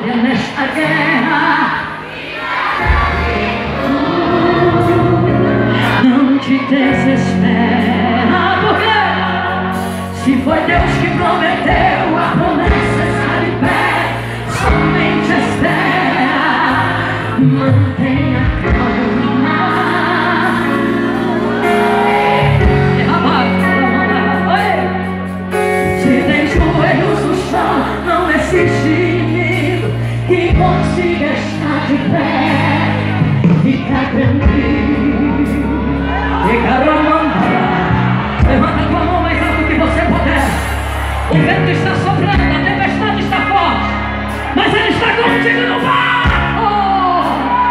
vitória nesta guerra. Não te desespera, porque se foi Deus que prometeu, a promessa está de pé. Somente espera, mantenha calma. Se tem joelhos no chão, não existe inimigo que consiga estar de pé. Fica tranquilo. Levanta a tua mão mais alto que você puder. O vento está soprando, a tempestade está forte, mas ele está contigo no barco.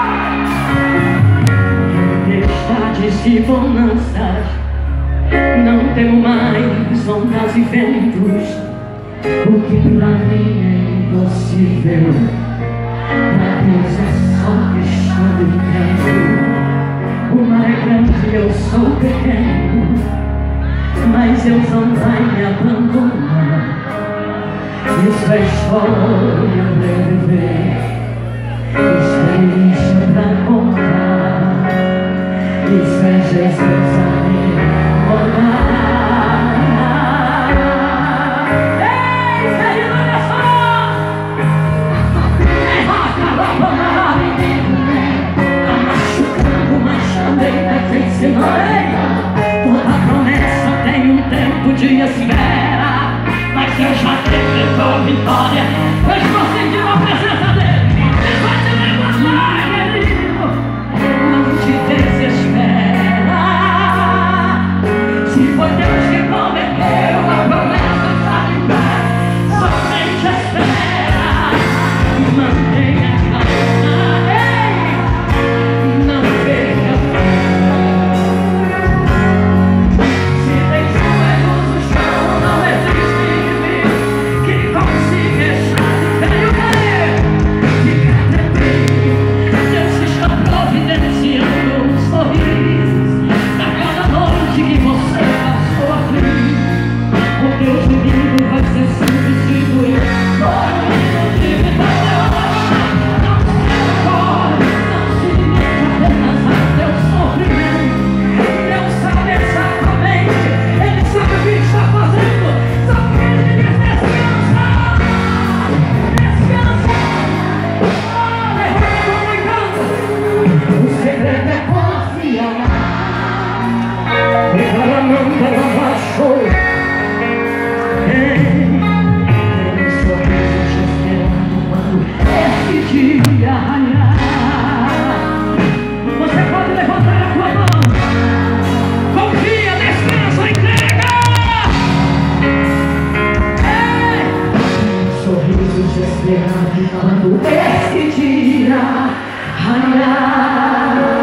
Tempestades e bonanças, não temo mais ondas e ventos. O que pra mim é impossível, pra Deus é só questão de tempo. O mar é grande e eu sou pequeno, mas Deus não vai me abandonar. Isso é história pra viver, experiência pra contar. Isso é Jesus a me olhar. Ei, Senhor, olha só! É roca, roupa, tá machucando, mas também é vencedora. Toda promessa tem um tempo de espera, mas eu já decretou vitória. Eu estou sentindo a presença dele. Ele vai te levantar, querido. Não te desespera. Se foi Deus que prometeu, a promessa está de pé. Somente espera, mantenha calma. Ei, não perca fé. Se tem joelhos no chão, não existe inimigo que consiga estar de pé. Fica tranquilo, Deus está providenciando sorrisos a cada noite que você passou aflito. O teu gemido vai ser substituído por um hino de vitória. Não se recorre, não se limite apenas ao teu sofrimento. Deus sabe exatamente, Ele sabe o que está fazendo. Só que Ele diz: descansa, descansa. Levanta a mão e canta. O segredo é confiar. Levanta a mão para baixo. Tem um sorriso te esperando quando esse dia raiar. Você pode levantar a tua mão. Confia, descansa, entrega. Sorriso te esperando quando esse dia raiar.